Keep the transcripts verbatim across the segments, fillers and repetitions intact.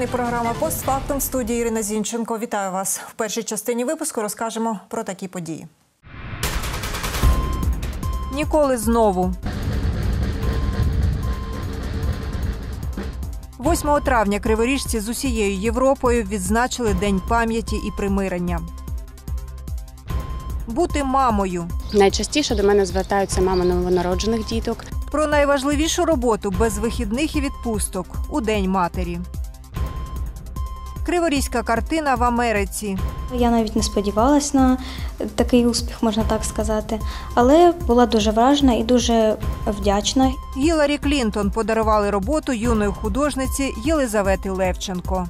ефірі програма «Постфактум», в студії Ірина Зінченко. Вітаю вас. В першій частині випуску розкажемо про такі події. Ніколи знову. восьмого травня криворіжці з усією Європою відзначили День пам'яті і примирення. Бути мамою. Найчастіше до мене звертаються мами новонароджених діток. Про найважливішу роботу без вихідних і відпусток у День матері. Криворізька картина в Америці. Я навіть не сподівалась на такий успіх, можна так сказати, але була дуже вражена і дуже вдячна. Гіларі Клінтон подарували роботу юної художниці Єлизавети Левченко.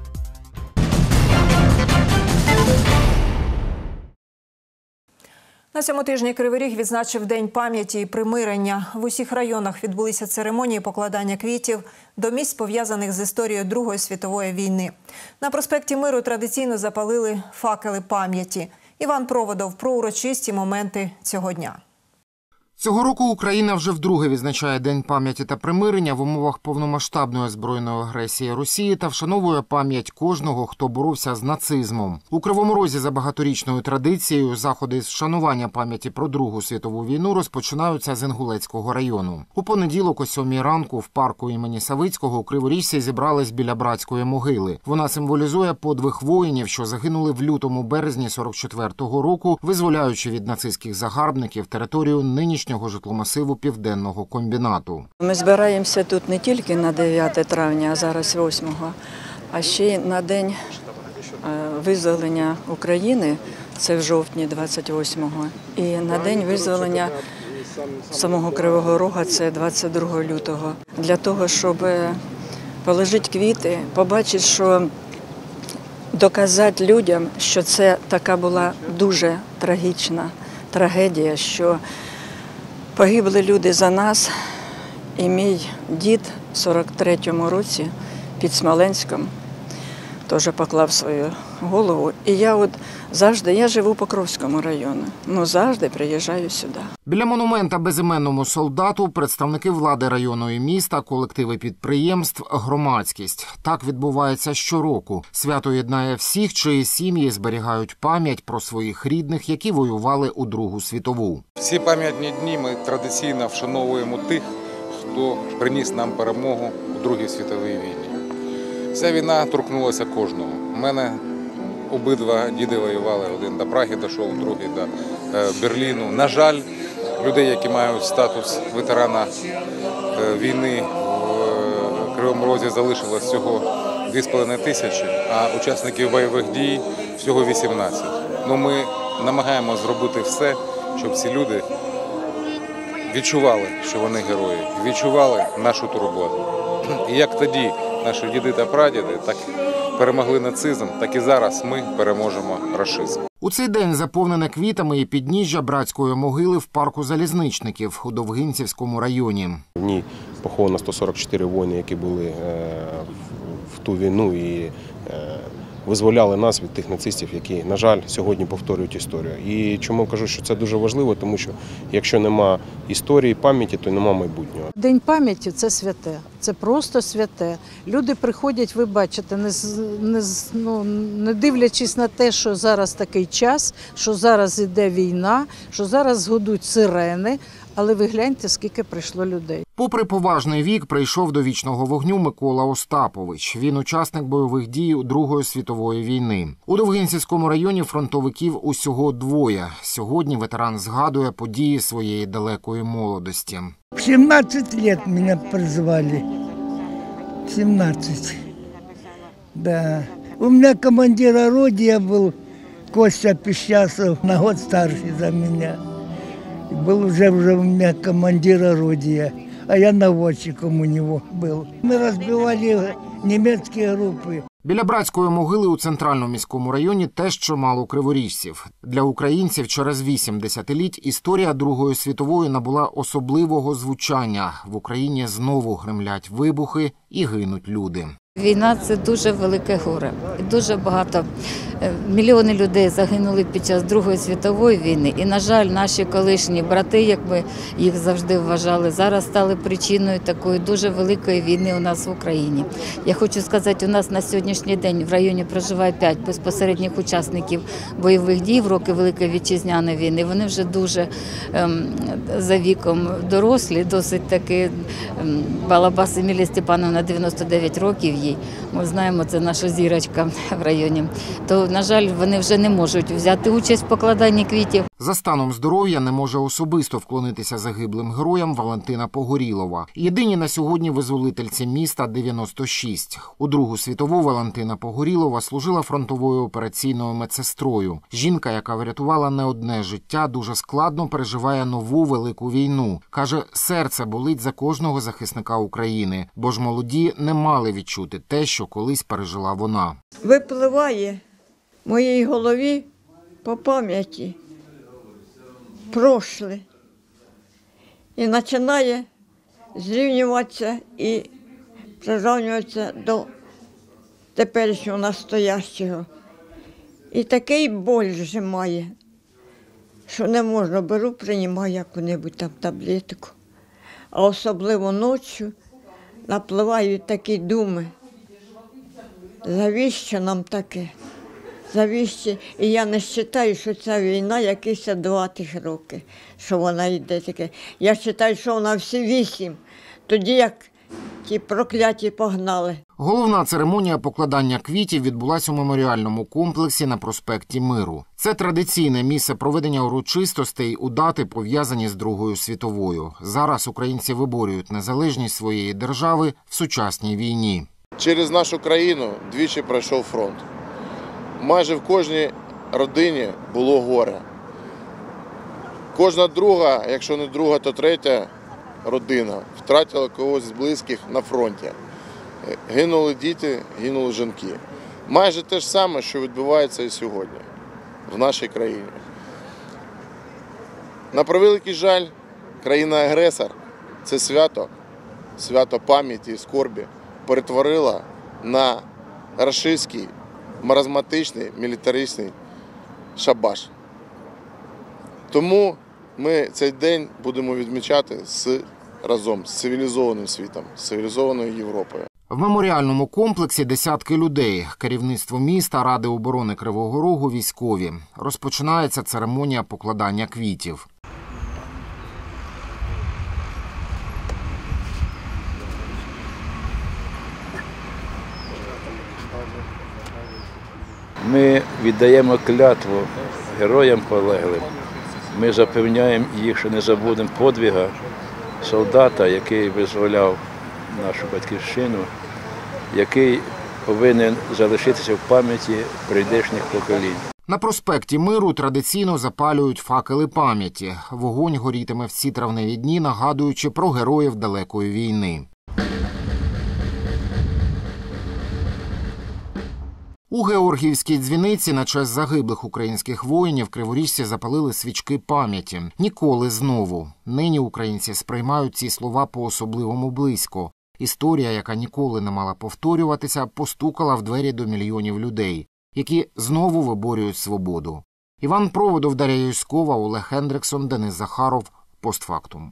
На цьому тижні Кривий Ріг відзначив День пам'яті і примирення. В усіх районах відбулися церемонії покладання квітів до місць, пов'язаних з історією Другої світової війни. На проспекті Миру традиційно запалили факели пам'яті. Іван Проводов про урочисті моменти цього дня. Цього року Україна вже вдруге відзначає День пам'яті та примирення в умовах повномасштабної збройної агресії Росії та вшановує пам'ять кожного, хто боровся з нацизмом. У Кривому Розі за багаторічною традицією заходи з вшанування пам'яті про Другу світову війну розпочинаються з Інгулецького району. У понеділок о сьомій ранку в парку імені Савицького у Криворіжці зібрались біля братської могили. Вона символізує подвиг воїнів, що загинули в лютому-березні сорок четвертого року, визволяючи від нацистських загарбників територію нинішнього житломасиву Південного комбінату. Ми збираємося тут не тільки на дев'яте травня, а зараз восьмого, а ще й на День визволення України, це в жовтні двадцять восьмого, і на День визволення самого Кривого Рога, це двадцять другого лютого. Для того, щоб положити квіти, побачити, що доказати людям, що це така була дуже трагічна трагедія, що погибли люди за нас, і мій дід в сорок третьому році під Смоленськом теж поклав свою голову. І я от завжди, я живу по Покровському району, ну завжди приїжджаю сюди. Біля монумента безіменному солдату представники влади району і міста, колективи підприємств, громадськість. Так відбувається щороку. Свято єднає всіх, чиї сім'ї зберігають пам'ять про своїх рідних, які воювали у Другу світову. Всі пам'ятні дні ми традиційно вшановуємо тих, хто приніс нам перемогу у Другій світовій війні. Ця війна торкнулася кожного. У мене обидва діди воювали, один до Праги дійшов, другий до Берліну. На жаль, людей, які мають статус ветерана війни в Кривому Розі, залишилось всього дві з половиною тисячі, а учасників бойових дій всього вісімнадцять. Ну, ми намагаємося зробити все, щоб ці люди відчували, що вони герої, відчували нашу турботу. І як тоді наші діди та прадіди так перемогли нацизм, так і зараз ми переможемо рашизм. У цей день заповнене квітами і підніжжя братської могили в парку залізничників у Довгинцівському районі. В ній поховано сто сорок чотири воїни, які були в ту війну і визволяли нас від тих нацистів, які, на жаль, сьогодні повторюють історію. І чому кажу, що це дуже важливо, тому що якщо нема історії, пам'яті, то нема майбутнього. День пам'яті – це святе, це просто святе. Люди приходять, ви бачите, не, не, ну, не дивлячись на те, що зараз такий час, що зараз іде війна, що зараз гудуть сирени, але ви гляньте, скільки прийшло людей. Попри поважний вік, прийшов до вічного вогню Микола Остапович. Він учасник бойових дій Другої світової війни. У Довгинцівському районі фронтовиків усього двоє. Сьогодні ветеран згадує події своєї далекої молодості. В сімнадцять років мене призвали. сімнадцять. Да. У мене командир орудия був Костя Пещасов, на год старший за мене. Был уже, уже у меня командир орудия, а я наводчиком у него был. Мы разбивали немецкие группы. Біля братської могили у центральному міському районі теж чимало криворіжців. Для українців через вісім десятиліть історія Другої світової набула особливого звучання. В Україні знову гримлять вибухи і гинуть люди. Війна – це дуже велике горе. Дуже багато Мільйони людей загинули під час Другої світової війни. І, на жаль, наші колишні брати, як ми їх завжди вважали, зараз стали причиною такої дуже великої війни у нас в Україні. Я хочу сказати, у нас на сьогоднішній день в районі проживає п'ять безпосередніх учасників бойових дій в роки Великої Вітчизняної війни. Вони вже дуже ем, за віком дорослі, досить таки. Ем, Балабас Емілія Степановна, дев'яносто дев'ять років їй. Ми знаємо, це наша зірочка в районі. То, на жаль, вони вже не можуть взяти участь в покладанні квітів. За станом здоров'я не може особисто вклонитися загиблим героям Валентина Погорілова. Єдині на сьогодні визволительці міста дев'яносто шість. У Другу світову Валентина Погорілова служила фронтовою операційною медсестрою. Жінка, яка врятувала не одне життя, дуже складно переживає нову велику війну. Каже, серце болить за кожного захисника України, бо ж молоді не мали відчути те, що колись пережила вона. Випливає в моїй голові по пам'яті прошле і починає зрівнюватися і прирівнюватися до теперішнього настоящого. І такий боль зжимає, що не можна, беру, приймаю яку-небудь там таблетку. А особливо ночі напливають такі думи. Завіщо нам таке? Завіщо? І я не вважаю, що ця війна якісь два тих роки, що вона йде таке. Я вважаю, що вона всі вісім. Тоді як ті прокляті погнали. Головна церемонія покладання квітів відбулася у меморіальному комплексі на проспекті Миру. Це традиційне місце проведення урочистостей у дати, пов'язані з Другою світовою. Зараз українці виборюють незалежність своєї держави в сучасній війні. Через нашу країну двічі пройшов фронт. Майже в кожній родині було горе. Кожна друга, якщо не друга, то третя родина втратила когось з близьких на фронті. Гинули діти, гинули жінки. Майже те ж саме, що відбувається і сьогодні в нашій країні. На превеликий жаль, країна-агресор – це свято, свято пам'яті і скорбі, перетворила на рашистський, маразматичний, мілітаристичний шабаш. Тому ми цей день будемо відмічати з, разом з цивілізованим світом, з цивілізованою Європою. В меморіальному комплексі десятки людей. Керівництво міста, Ради оборони Кривого Рогу, військові. Розпочинається церемонія покладання квітів. Ми віддаємо клятву героям полеглим. Ми запевняємо їх, що не забудемо подвига солдата, який визволяв нашу батьківщину, який повинен залишитися в пам'яті прийдешніх поколінь. На проспекті Миру традиційно запалюють факели пам'яті. Вогонь горітиме всі травневі дні, нагадуючи про героїв далекої війни. У Георгіївській дзвіниці на честь загиблих українських воїнів криворіжці запалили свічки пам'яті. Ніколи знову. Нині українці сприймають ці слова по-особливому близько. Історія, яка ніколи не мала повторюватися, постукала в двері до мільйонів людей, які знову виборюють свободу. Іван Проводов, Дар'я Юськова, Олег Хендриксон, Денис Захаров. Постфактум.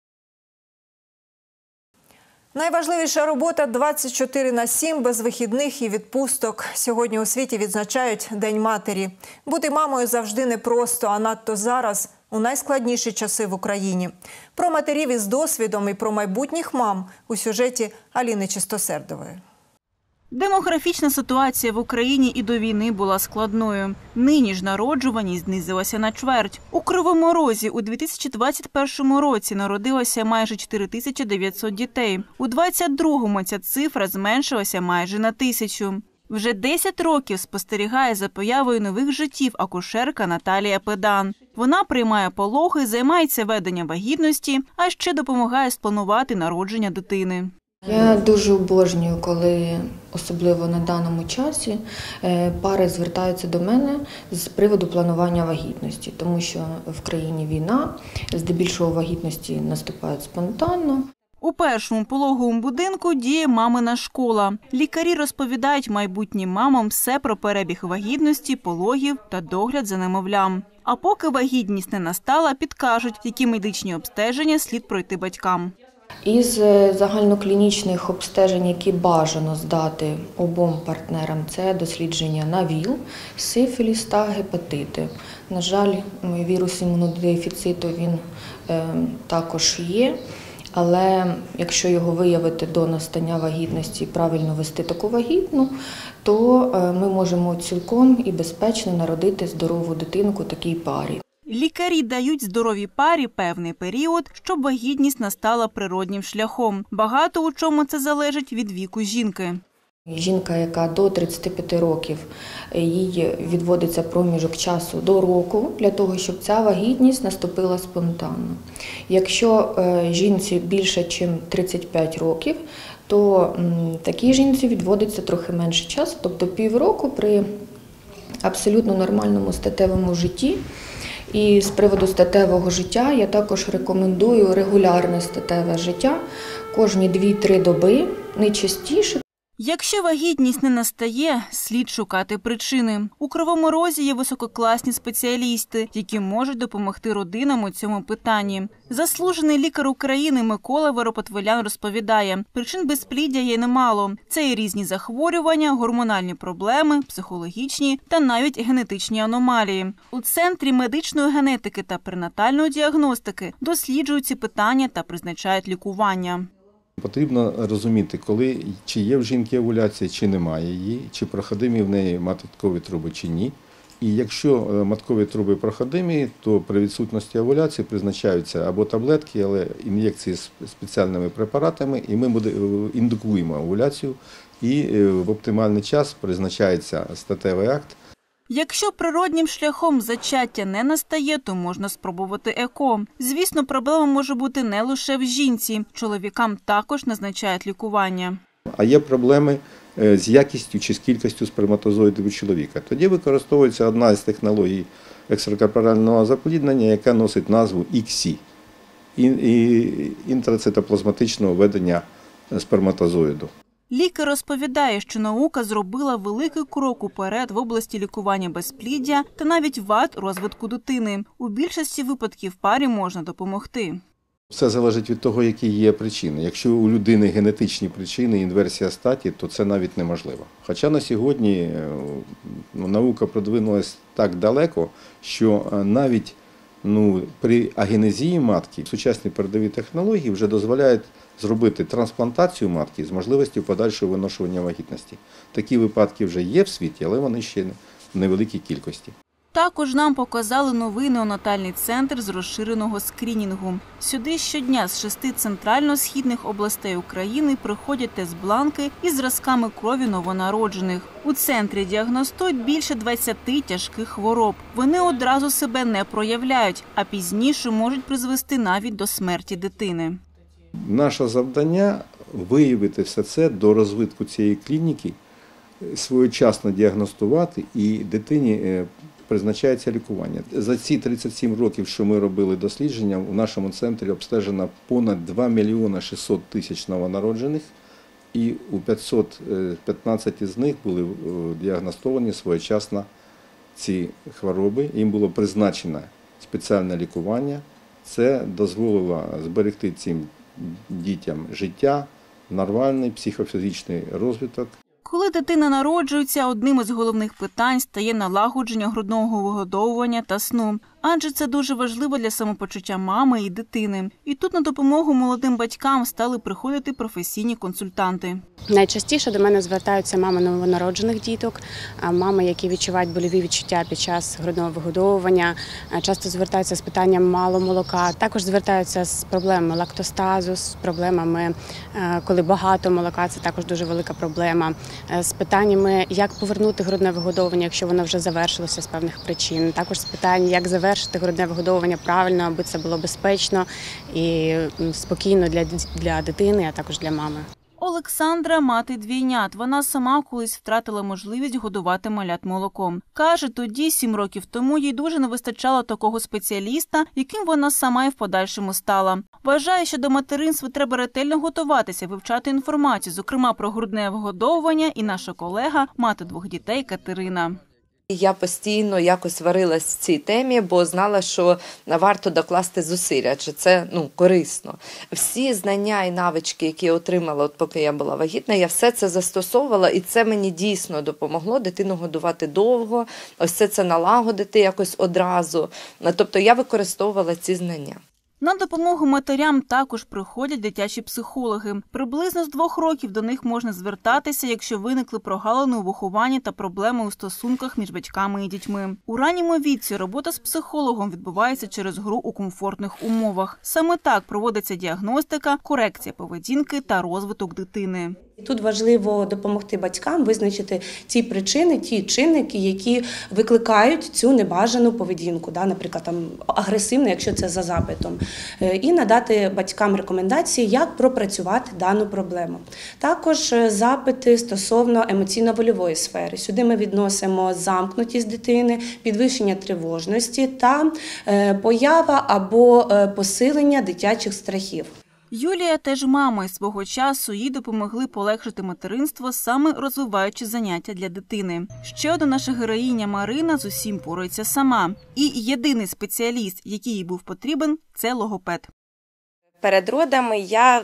Найважливіша робота двадцять чотири на сім, без вихідних і відпусток. Сьогодні у світі відзначають День матері. Бути мамою завжди непросто, а надто зараз, у найскладніші часи в Україні. Про матерів із досвідом і про майбутніх мам у сюжеті Аліни Чистосердової. Демографічна ситуація в Україні і до війни була складною. Нині ж народжуваність знизилася на чверть. У Кривому Розі у дві тисячі двадцять першому році народилося майже чотири тисячі дев'ятсот дітей. У двадцять другому ця цифра зменшилася майже на тисячу. Вже десять років спостерігає за появою нових життів акушерка Наталія Педан. Вона приймає пологи, займається веденням вагітності, а ще допомагає спланувати народження дитини. Я дуже обожнюю, коли, особливо на даному часі, пари звертаються до мене з приводу планування вагітності, тому що в країні війна, здебільшого вагітності наступають спонтанно. У першому пологовому будинку діє мамина школа. Лікарі розповідають майбутнім мамам все про перебіг вагітності, пологів та догляд за немовлям. А поки вагітність не настала, підкажуть, які медичні обстеження слід пройти батькам. Із загальноклінічних обстежень, які бажано здати обом партнерам, це дослідження на ВІЛ, сифіліс та гепатити. На жаль, вірус імунодефіциту він е, також є, але якщо його виявити до настання вагітності і правильно вести таку вагітну, то е, ми можемо цілком і безпечно народити здорову дитинку такій парі. Лікарі дають здоровій парі певний період, щоб вагітність настала природнім шляхом. Багато у чому це залежить від віку жінки. Жінка, яка до тридцяти п'яти років, їй відводиться проміжок часу до року для того, щоб ця вагітність наступила спонтанно. Якщо жінці більше, ніж тридцять п'ять років, то такій жінці відводиться трохи менше часу, тобто півроку при абсолютно нормальному статевому житті. І з приводу статевого життя я також рекомендую регулярне статеве життя кожні дві-три доби, не частіше. Якщо вагітність не настає, слід шукати причини. У Кривому Розі є висококласні спеціалісти, які можуть допомогти родинам у цьому питанні. Заслужений лікар України Микола Воропотвелян розповідає, причин безпліддя є немало. Це і різні захворювання, гормональні проблеми, психологічні та навіть генетичні аномалії. У Центрі медичної генетики та пренатальної діагностики досліджують ці питання та призначають лікування. Потрібно розуміти, коли, чи є в жінки овуляція, чи немає її, чи проходимі в неї маткові труби, чи ні. І якщо маткові труби проходимі, то при відсутності овуляції призначаються або таблетки, але ін'єкції з спеціальними препаратами, і ми індукуємо овуляцію, і в оптимальний час призначається статевий акт. Якщо природнім шляхом зачаття не настає, то можна спробувати ЕКО. Звісно, проблема може бути не лише в жінці. Чоловікам також назначають лікування. А є проблеми з якістю чи з кількістю сперматозоїдів у чоловіка. Тоді використовується одна з технологій екстракорпорального запліднення, яка носить назву ай ікс сі – інтрацитоплазматичного введення сперматозоїду. Лікар розповідає, що наука зробила великий крок уперед в області лікування безпліддя та навіть вад розвитку дитини. У більшості випадків парі можна допомогти. Все залежить від того, які є причини. Якщо у людини генетичні причини, інверсія статі, то це навіть неможливо. Хоча на сьогодні ну, наука продвинулася так далеко, що навіть ну, при агенезії матки сучасні передові технології вже дозволяють зробити трансплантацію матки з можливістю подальшого виношування вагітності. Такі випадки вже є в світі, але вони ще в невеликій кількості. Також нам показали новий неонатальний центр з розширеного скринінгу. Сюди щодня з шести центрально-східних областей України приходять тест-бланки із зразками крові новонароджених. У центрі діагностують більше двадцяти тяжких хвороб. Вони одразу себе не проявляють, а пізніше можуть призвести навіть до смерті дитини. Наше завдання – виявити все це до розвитку цієї клініки, своєчасно діагностувати і дитині призначається лікування. За ці тридцять сім років, що ми робили дослідження, у нашому центрі обстежено понад два мільйони шістсот тисяч новонароджених, і у п'ятсот п'ятнадцять з них були діагностовані своєчасно ці хвороби. Їм було призначено спеціальне лікування. Це дозволило зберегти цим дітям життя, нормальний психофізичний розвиток. Коли дитина народжується, одним із головних питань стає налагодження грудного вигодовування та сну. Адже це дуже важливо для самопочуття мами і дитини. І тут на допомогу молодим батькам стали приходити професійні консультанти. Найчастіше до мене звертаються мами новонароджених діток, мами, які відчувають больові відчуття під час грудного вигодовування, часто звертаються з питанням мало молока, також звертаються з проблемами лактостазу, з проблемами, коли багато молока, це також дуже велика проблема, з питаннями, як повернути грудне вигодовування, якщо воно вже завершилося з певних причин, також з питань, як завершити грудне вигодовування правильно, аби це було безпечно і спокійно для, для дитини, а також для мами. Олександра – мати двійнят. Вона сама колись втратила можливість годувати малят молоком. Каже, тоді, сім років тому, їй дуже не вистачало такого спеціаліста, яким вона сама і в подальшому стала. Вважає, що до материнства треба ретельно готуватися, вивчати інформацію, зокрема про грудне вигодовування, і наша колега, мати двох дітей Катерина. Я постійно якось варилась в цій темі, бо знала, що варто докласти зусиль, адже це ну, корисно. Всі знання і навички, які я отримала, от поки я була вагітна, я все це застосовувала, і це мені дійсно допомогло дитину годувати довго, ось це, це налагодити якось одразу. Тобто я використовувала ці знання. На допомогу матерям також приходять дитячі психологи. Приблизно з двох років до них можна звертатися, якщо виникли прогалини у вихованні та проблеми у стосунках між батьками і дітьми. У ранньому віці робота з психологом відбувається через гру у комфортних умовах. Саме так проводиться діагностика, корекція поведінки та розвиток дитини. Тут важливо допомогти батькам визначити ті причини, ті чинники, які викликають цю небажану поведінку, да, наприклад, там, агресивну, якщо це за запитом, і надати батькам рекомендації, як пропрацювати дану проблему. Також запити стосовно емоційно-вольової сфери. Сюди ми відносимо замкнутість дитини, підвищення тривожності та поява або посилення дитячих страхів. Юлія теж мама, і свого часу їй допомогли полегшити материнство, саме розвиваючи заняття для дитини. Ще одна наша героїня Марина з усім порається сама. І єдиний спеціаліст, який їй був потрібен – це логопед. Перед родами я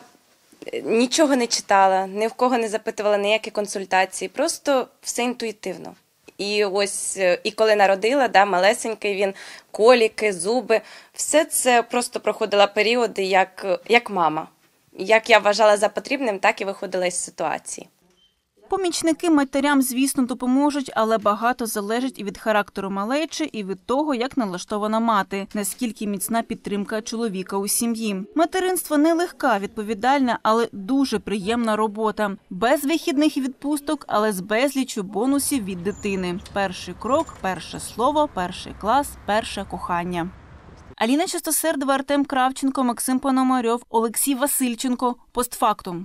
нічого не читала, ні в кого не запитувала ніякі консультації, просто все інтуїтивно. І ось, і коли народила, да, малесенький він, коліки, зуби, все це просто проходила періоди як, як мама. Як я вважала за потрібним, так і виходила із ситуації. Помічники матерям, звісно, допоможуть, але багато залежить і від характеру малечі, і від того, як налаштована мати, наскільки міцна підтримка чоловіка у сім'ї. Материнство нелегка, відповідальна, але дуже приємна робота. Без вихідних і відпусток, але з безліччю бонусів від дитини. Перший крок, перше слово, перший клас, перше кохання. Аліна Чистосердова, Артем Кравченко, Максим Пономарьов, Олексій Васильченко. Постфактум.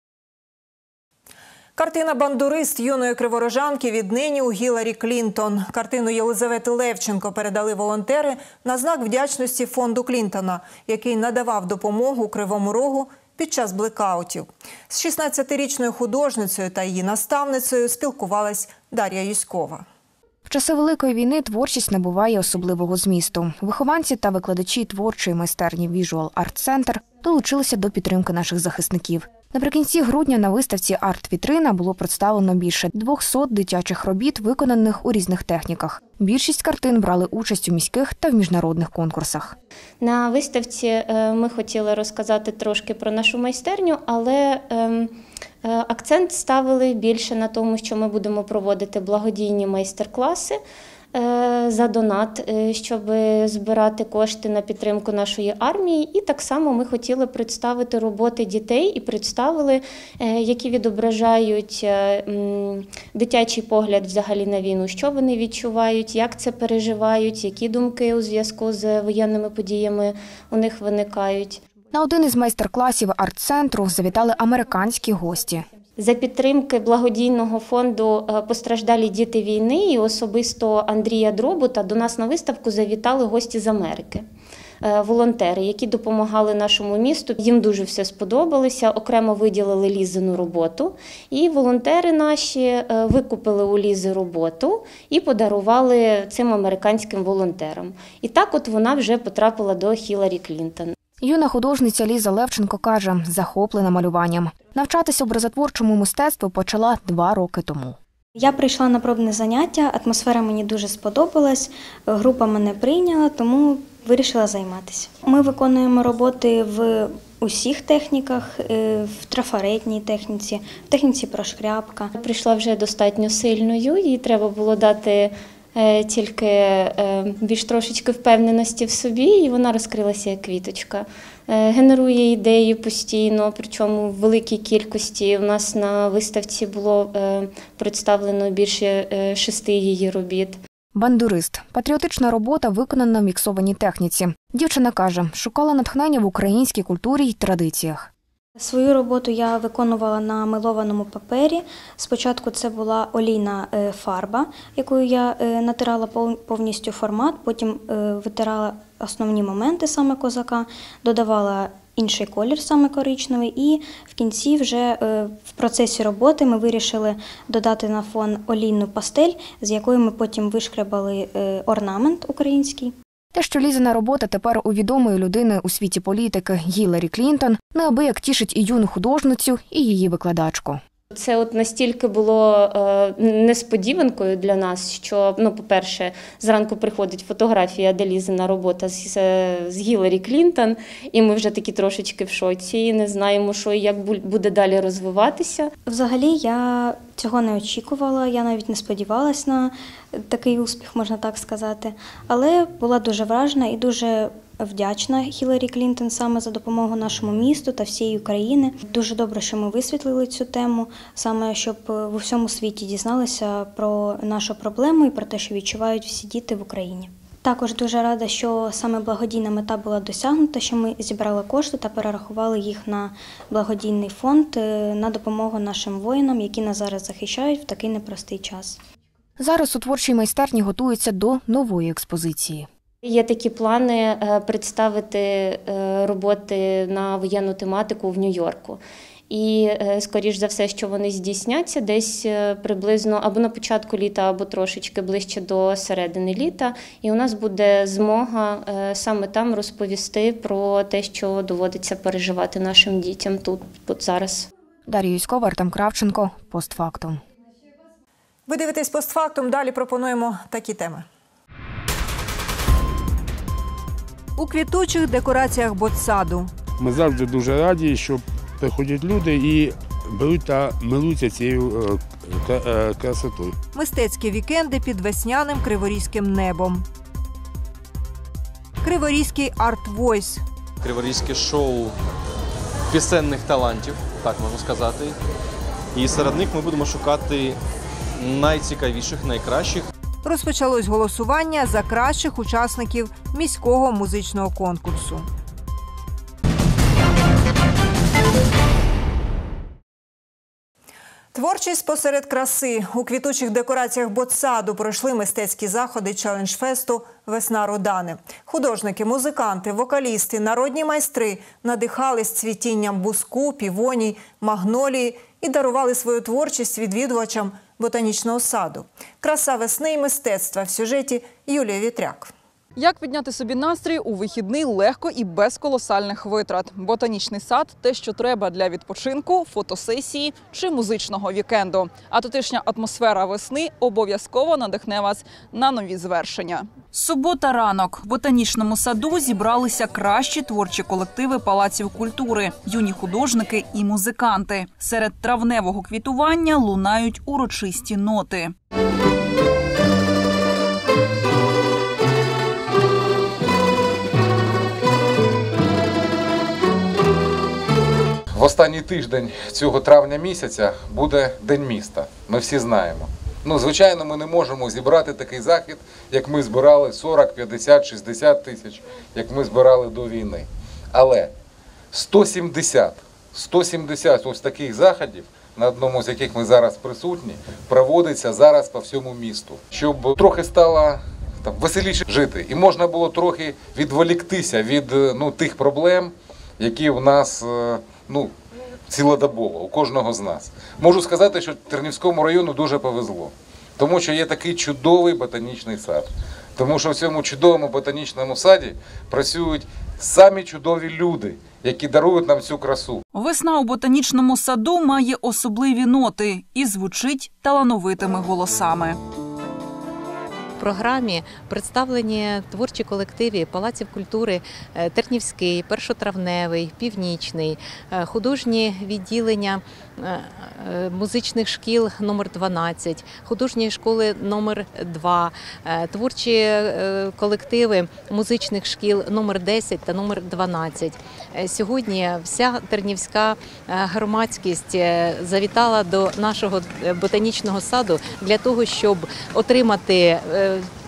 Картина «Бандурист» юної криворожанки віднині у Гіларі Клінтон. Картину Єлизавети Левченко передали волонтери на знак вдячності фонду Клінтона, який надавав допомогу Кривому Рогу під час блекаутів. З шістнадцятирічною художницею та її наставницею спілкувалась Дар'я Юськова. В часи Великої війни творчість набуває особливого змісту. Вихованці та викладачі творчої майстерні Visual Art Center долучилися до підтримки наших захисників. Наприкінці грудня на виставці «Арт-вітрина» було представлено більше двохсот дитячих робіт, виконаних у різних техніках. Більшість картин брали участь у міських та в міжнародних конкурсах. На виставці ми хотіли розказати трошки про нашу майстерню, але акцент ставили більше на тому, що ми будемо проводити благодійні майстер-класи за донат, щоб збирати кошти на підтримку нашої армії. І так само ми хотіли представити роботи дітей і представили, які відображають дитячий погляд взагалі на війну, що вони відчувають, як це переживають, які думки у зв'язку з воєнними подіями у них виникають. На один із майстер-класів арт-центру завітали американські гості. За підтримки благодійного фонду «Постраждалі діти війни» і особисто Андрія Дробута до нас на виставку завітали гості з Америки. Волонтери, які допомагали нашому місту. Їм дуже все сподобалося, окремо виділили Лізину роботу. І волонтери наші викупили у Лізи роботу і подарували цим американським волонтерам. І так от вона вже потрапила до Хіларі Клінтон. Юна художниця Ліза Левченко каже, захоплена малюванням. Навчатися образотворчому мистецтву почала два роки тому. Я прийшла на пробне заняття, атмосфера мені дуже сподобалась, група мене прийняла, тому вирішила займатися. Ми виконуємо роботи в усіх техніках, в трафаретній техніці, в техніці прошкрябка. Прийшла вже достатньо сильною, їй треба було дати тільки більш трошечки впевненості в собі, і вона розкрилася як квіточка. Генерує ідеї постійно, причому в великій кількості. У нас на виставці було представлено більше шести її робіт. «Бандурист» – патріотична робота, виконана в міксованій техніці. Дівчина каже, шукала натхнення в українській культурі й традиціях. Свою роботу я виконувала на милованому папері. Спочатку це була олійна фарба, якою я натирала повністю формат, потім витирала основні моменти саме козака, додавала інший колір, саме коричневий, і в кінці вже в процесі роботи ми вирішили додати на фон олійну пастель, з якою ми потім вишкребали орнамент український. Те, що Лізина робота тепер у відомої людини у світі політики Гіларі Клінтон, неабияк тішить і юну художницю, і її викладачку. Це от настільки було е, несподіванкою для нас, що, ну, по-перше, зранку приходить фотографія, де Лізина робота з, з Гіларі Клінтон, і ми вже такі трошечки в шоці, не знаємо, що і як буде далі розвиватися. Взагалі, я цього не очікувала, я навіть не сподівалась на такий успіх, можна так сказати, але була дуже вражена і дуже вдячна Гіларі Клінтон саме за допомогу нашому місту та всієї України. Дуже добре, що ми висвітлили цю тему, саме щоб в усьому світі дізналися про нашу проблему і про те, що відчувають всі діти в Україні. Також дуже рада, що саме благодійна мета була досягнута, що ми зібрали кошти та перерахували їх на благодійний фонд на допомогу нашим воїнам, які нас зараз захищають в такий непростий час. Зараз у творчій майстерні готуються до нової експозиції. Є такі плани представити роботи на воєнну тематику в Нью-Йорку. І, скоріш за все, що вони здійсняться десь приблизно або на початку літа, або трошечки ближче до середини літа. І у нас буде змога саме там розповісти про те, що доводиться переживати нашим дітям тут, от зараз. Дар'я Юськова, Артем Кравченко. Постфактум. Ви дивитесь «Постфактум». Далі пропонуємо такі теми. У квітучих декораціях ботсаду. Ми завжди дуже раді, що приходять люди і беруть та милуються цією красотою. Мистецькі вікенди під весняним криворізьким небом. Криворізький арт-войс. Криворізьке шоу пісенних талантів, так можна сказати. І серед них ми будемо шукати найцікавіших, найкращих. Розпочалось голосування за кращих учасників міського музичного конкурсу. Творчість посеред краси. У квітучих декораціях ботсаду пройшли мистецькі заходи челендж-фесту «Весна Родани». Художники, музиканти, вокалісти, народні майстри надихались цвітінням буску, півоній, магнолії і дарували свою творчість відвідувачам ботанічного саду. Краса весни і мистецтва в сюжеті Юлії Вітряк. Як підняти собі настрій у вихідний легко і без колосальних витрат? Ботанічний сад – те, що треба для відпочинку, фотосесії чи музичного вікенду. А тутешня атмосфера весни обов'язково надихне вас на нові звершення. Субота ранок. В ботанічному саду зібралися кращі творчі колективи палаців культури, юні художники і музиканти. Серед травневого квітування лунають урочисті ноти. В останній тиждень цього травня місяця буде День міста. Ми всі знаємо. Ну, звичайно, ми не можемо зібрати такий захід, як ми збирали сорок, п'ятдесят, шістдесят тисяч, як ми збирали до війни. Але сто сімдесят, сто сімдесят ось таких заходів, на одному з яких ми зараз присутні, проводиться зараз по всьому місту. Щоб трохи стало там веселіше жити і можна було трохи відволіктися від ну, тих проблем, які в нас ну, цілодобово, у кожного з нас. Можу сказати, що Тернівському району дуже повезло, тому що є такий чудовий ботанічний сад. Тому що в цьому чудовому ботанічному саді працюють самі чудові люди, які дарують нам цю красу. Весна у ботанічному саду має особливі ноти і звучить талановитими голосами. В програмі представлені творчі колективи палаців культури Тернівський, Першотравневий, Північний, художні відділення музичних шкіл номер дванадцять, художньої школи номер два, творчі колективи музичних шкіл номер десять та номер дванадцять. Сьогодні вся тернівська громадськість завітала до нашого ботанічного саду для того, щоб отримати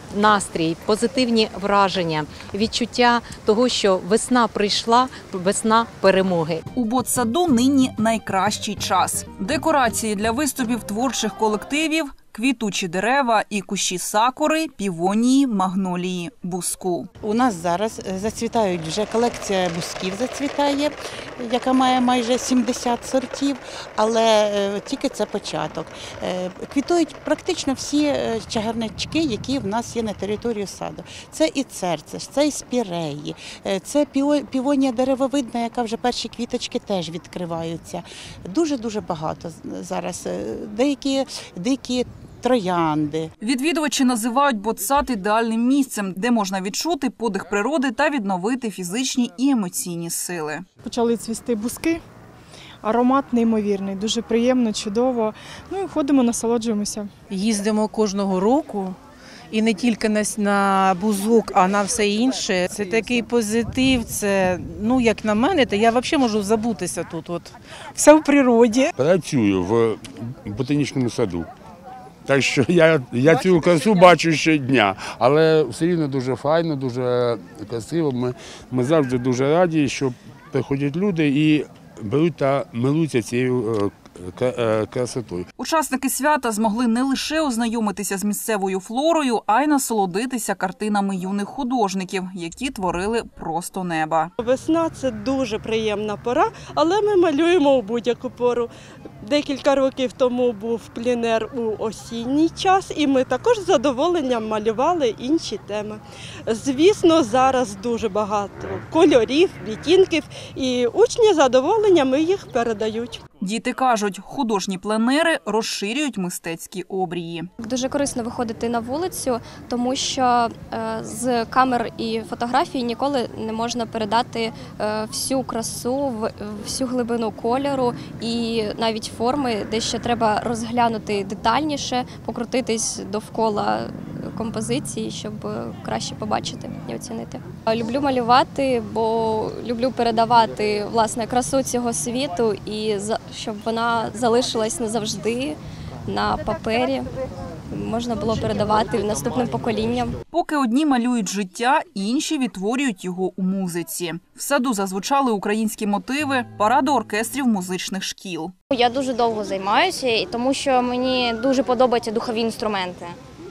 настрій, позитивні враження, відчуття того, що весна прийшла, весна перемоги. У ботсаду нині найкращий час. Декорації для виступів творчих колективів, квітучі дерева і кущі сакури, півонії, магнолії, буску. У нас зараз зацвітають вже колекція бусків зацвітає, яка має майже сімдесят сортів, але тільки це початок. Квітують практично всі чагарнички, які в нас є на території саду. Це і церцеш, це і спіреї, це півонія деревовидна, яка вже перші квіточки теж відкриваються. Дуже-дуже багато зараз. Деякі, деякі троянди. Відвідувачі називають ботсад ідеальним місцем, де можна відчути подих природи та відновити фізичні і емоційні сили. Почали цвісти бузки, аромат неймовірний, дуже приємно, чудово. Ну і ходимо, насолоджуємося. Їздимо кожного року. І не тільки на, на бузок, а на все інше. Це такий позитив, це, ну, як на мене, то я взагалі можу забутися тут. От. Все в природі. Працюю в ботанічному саду. Так що я, я цю красу бачу щодня, але все рівно дуже файно, дуже красиво. Ми, ми завжди дуже раді, що приходять люди і беруть та милуються цією красотою. Учасники свята змогли не лише ознайомитися з місцевою флорою, а й насолодитися картинами юних художників, які творили просто неба. Весна – це дуже приємна пора, але ми малюємо у будь-яку пору. Декілька років тому був пленер у осінній час, і ми також з задоволенням малювали інші теми. Звісно, зараз дуже багато кольорів, відтінків, і учні з задоволенням їх передають. Діти кажуть, художні пленери розширюють мистецькі обрії. Дуже корисно виходити на вулицю, тому що з камер і фотографій ніколи не можна передати всю красу, всю глибину кольору і навіть форми, де ще треба розглянути детальніше, покрутитись довкола композиції, щоб краще побачити і оцінити. Люблю малювати, бо люблю передавати, власне, красу цього світу і щоб вона залишилась назавжди на папері, можна було передавати наступним поколінням. Поки одні малюють життя, інші відтворюють його у музиці. В саду зазвучали українські мотиви, параду оркестрів музичних шкіл. Я дуже довго займаюся, тому що мені дуже подобаються духові інструменти.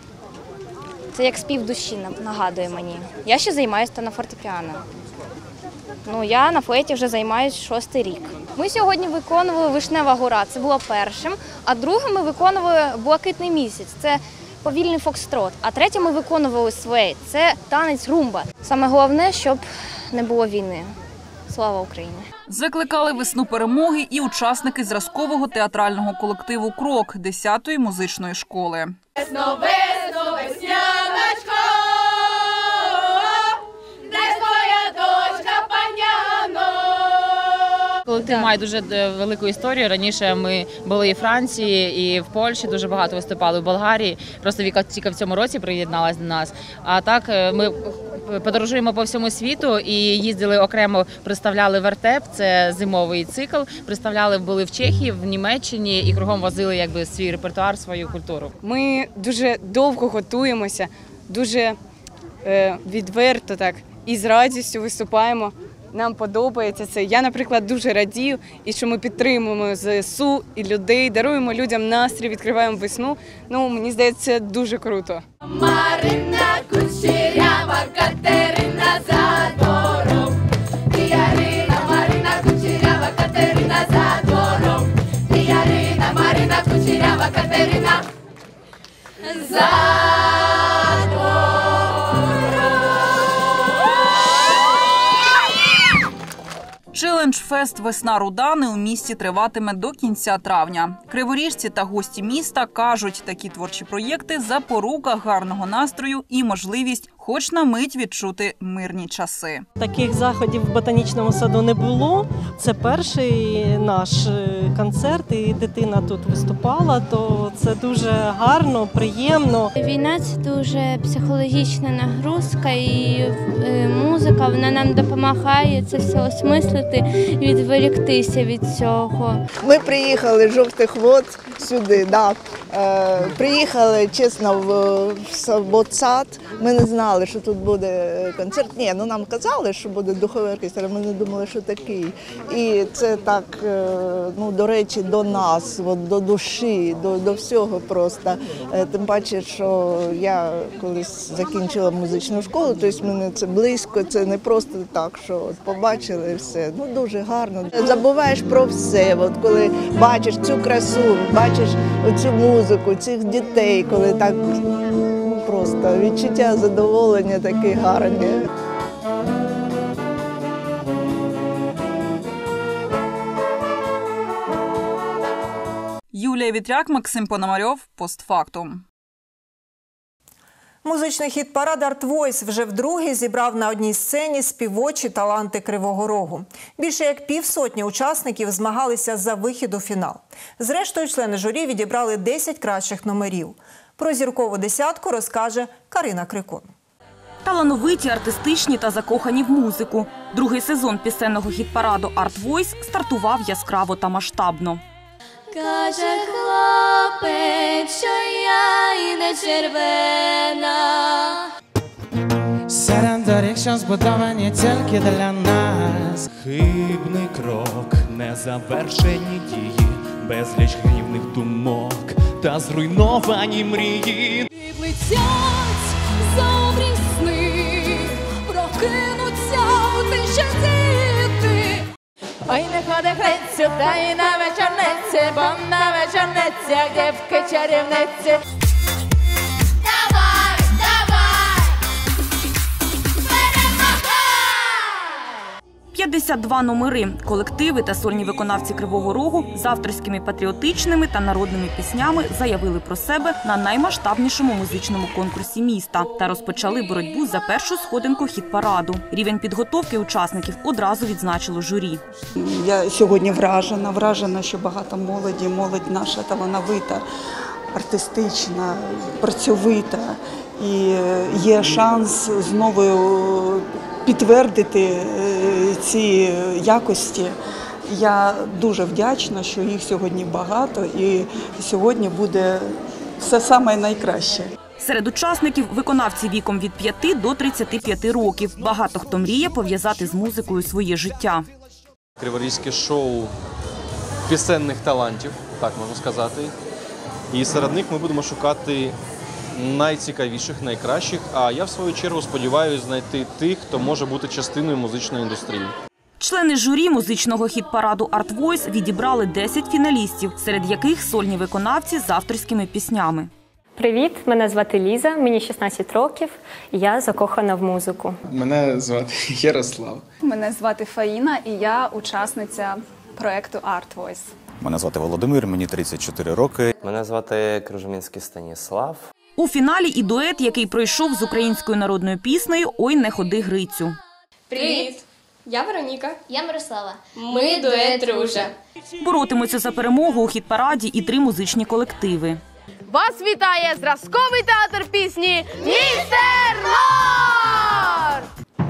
Це як спів душі нагадує мені. Я ще займаюся на фортепіано. Ну, я на флейті вже займаюся шостий рік. Ми сьогодні виконували «Вишнева гора», це було першим, а другим ми виконували «Блакитний місяць», це повільний фокстрот, а третім ми виконували свей, це танець румба. Саме головне, щоб не було війни. Слава Україні! Закликали весну перемоги і учасники зразкового театрального колективу «Крок» десятої музичної школи. Весно, весно, весняночко, де твоя дочка паняно? Колектив має дуже велику історію. Раніше ми були і в Франції, і в Польщі, дуже багато виступали, в Болгарії. Просто Віка тільки в цьому році приєдналась до нас. А так ми подорожуємо по всьому світу і їздили окремо, представляли вертеп, це зимовий цикл, представляли, були в Чехії, в Німеччині і кругом возили якби свій репертуар, свою культуру. Ми дуже довго готуємося, дуже е, відверто так і з радістю виступаємо. Нам подобається це. Я, наприклад, дуже радію, і що ми підтримуємо ЗСУ і людей, даруємо людям настрій, відкриваємо весну. Ну, мені здається, дуже круто. Марина кучерява, Катерина за двором. Ярина, Марина кучерява, Катерина за двором. Ярина, Марина кучерява, Катерина за Челендж-фест «Весна Рудани» у місті триватиме до кінця травня. Криворіжці та гості міста кажуть, такі творчі проєкти – запорука гарного настрою і можливість хоч на мить відчути мирні часи. Таких заходів в ботанічному саду не було. Це перший наш концерт, і дитина тут виступала, то це дуже гарно, приємно. Війна – це дуже психологічна нагрузка, і музика, вона нам допомагає це все осмислити і відволіктися від цього. Ми приїхали з Жовтих Вод сюди, да. Е, приїхали, чесно, в, в ботсад. Ми не знали, що тут буде концерт. Ні, ну нам казали, що буде духовий оркестр, але ми не думали, що такий. І це так, е, ну, до речі, до нас, от, до душі, до, до всього просто. Е, тим паче, що я колись закінчила музичну школу, тобто мені це близько, це не просто так, що от побачили і все. Ну, дуже гарно. Забуваєш про все, от, коли бачиш цю красу, бачиш оцю музику, цих дітей, коли так, ну, просто відчуття задоволення таке гарне. Юлія Вітряк, Максим Пономарьов, постфактум. Музичний хіт-парад «Арт Войс» вже вдруге зібрав на одній сцені співочі таланти Кривого Рогу. Більше як півсотні учасників змагалися за вихід у фінал. Зрештою, члени журі відібрали десять кращих номерів. Про зіркову десятку розкаже Карина Крикун. Талановиті, артистичні та закохані в музику. Другий сезон пісенного хіт-параду «Арт Войс» стартував яскраво та масштабно. Каже хлопець, що я і не червена. Серед доріг, що збудовані тільки для нас. Хибний крок, незавершені дії, безліч гнівних думок та зруйновані мрії. Відлетять зорі сни, прокинуться у тиші діти. Ой, не ходи грецю, та й на вечорниці, бо на вечорницях дівки чарівниці. Давай, давай, п'ятдесят два номери. Колективи та сольні виконавці Кривого Рогу з авторськими патріотичними та народними піснями заявили про себе на наймасштабнішому музичному конкурсі міста та розпочали боротьбу за першу сходинку хіт-параду. Рівень підготовки учасників одразу відзначило журі. Я сьогодні вражена, вражена, що багато молоді, молодь наша талановита, артистична, працьовита. І є шанс знову підтвердити ці якості. Я дуже вдячна, що їх сьогодні багато і сьогодні буде все саме найкраще. Серед учасників – виконавці віком від п'яти до тридцяти п'яти років. Багато хто мріє пов'язати з музикою своє життя. Криворізьке шоу пісенних талантів, так можна сказати. І серед них ми будемо шукати найцікавіших, найкращих, а я в свою чергу сподіваюся знайти тих, хто може бути частиною музичної індустрії. Члени журі музичного хіт-параду «Арт Войс» відібрали десять фіналістів, серед яких сольні виконавці з авторськими піснями. Привіт, мене звати Ліза, мені шістнадцять років, я закохана в музику. Мене звати Ярослав. Мене звати Фаїна і я учасниця проєкту «Арт Войс». Мене звати Володимир, мені тридцять чотири роки. Мене звати Крижумінський Станіслав. У фіналі і дует, який пройшов з українською народною піснею «Ой, не ходи Грицю». Привіт! Я Вероніка. Я Мирослава. Ми дует «Ружа». Боротимуться за перемогу у хіт-параді і три музичні колективи. Вас вітає зразковий театр пісні «Містер Норд».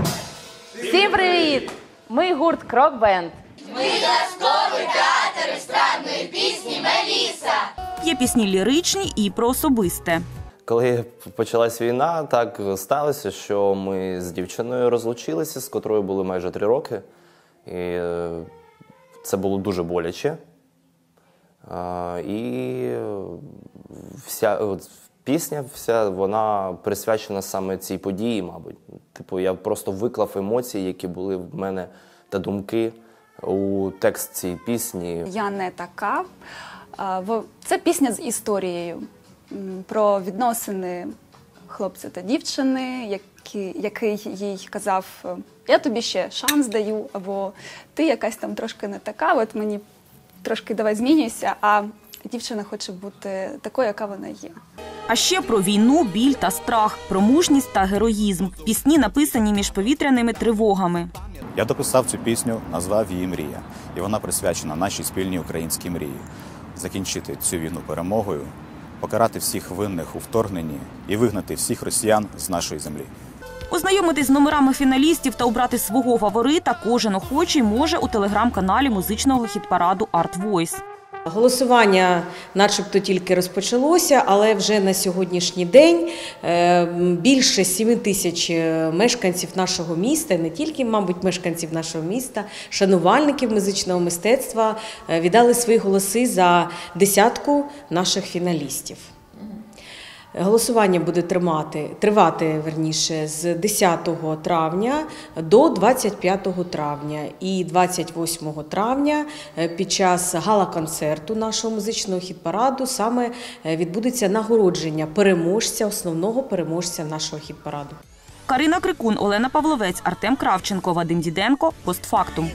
Всім привіт! Ми гурт «Крок-бенд». Ми зразковий театр естрадної пісні «Меліса». Є пісні ліричні і про особисте. Коли почалась війна, так сталося, що ми з дівчиною розлучилися, з котрою були майже три роки. І це було дуже боляче. І вся пісня, вся, вона присвячена саме цій події, мабуть. Типу, я просто виклав емоції, які були в мене, та думки у текст цієї пісні. Я не така. Це пісня з історією про відносини хлопця та дівчини, який, який їй казав, я тобі ще шанс даю, або ти якась там трошки не така, от мені трошки давай змінюйся, а дівчина хоче бути такою, яка вона є. А ще про війну, біль та страх, про мужність та героїзм. Пісні написані між повітряними тривогами. Я дописав цю пісню, назвав її «Мрія». І вона присвячена нашій спільній українській мрії. Закінчити цю війну перемогою, покарати всіх винних у вторгненні і вигнати всіх росіян з нашої землі. Ознайомитись з номерами фіналістів та обрати свого фаворита кожен охочий може у телеграм-каналі музичного хіт-параду Art Voice. Голосування начебто тільки розпочалося, але вже на сьогоднішній день більше семи тисяч мешканців нашого міста, не тільки, мабуть, мешканців нашого міста, шанувальників музичного мистецтва віддали свої голоси за десятку наших фіналістів. Голосування буде тримати, тривати верніше, з десятого травня до двадцять п'ятого травня. І двадцять восьмого травня під час гала-концерту нашого музичного хіт-параду саме відбудеться нагородження переможця, основного переможця нашого хіт-параду. Карина Крикун, Олена Павловець, Артем Кравченко, Вадим Діденко. Постфактум.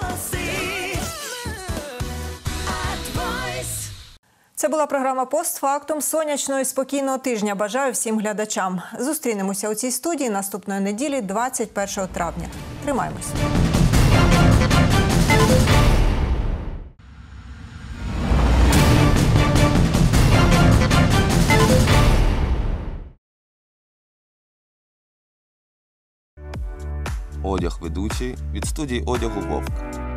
Це була програма «Постфактум». Сонячного і спокійного тижня бажаю всім глядачам. Зустрінемося у цій студії наступної неділі, двадцять першого травня. Тримаємось. Одяг ведучий від студії одягу «Вовк».